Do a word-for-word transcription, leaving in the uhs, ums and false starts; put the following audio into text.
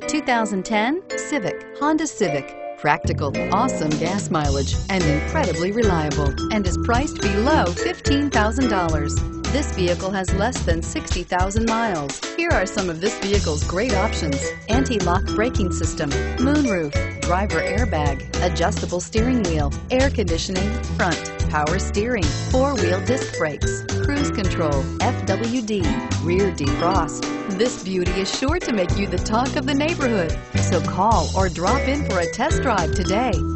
two thousand ten Civic, Honda Civic. Practical, awesome gas mileage, and incredibly reliable, and is priced below fifteen thousand dollars. This vehicle has less than sixty thousand miles. Here are some of this vehicle's great options: anti-lock braking system, moonroof, driver airbag, adjustable steering wheel, air conditioning, front, power steering, four-wheel disc brakes, cruise control, F W D, rear defrost. This beauty is sure to make you the talk of the neighborhood. So call or drop in for a test drive today.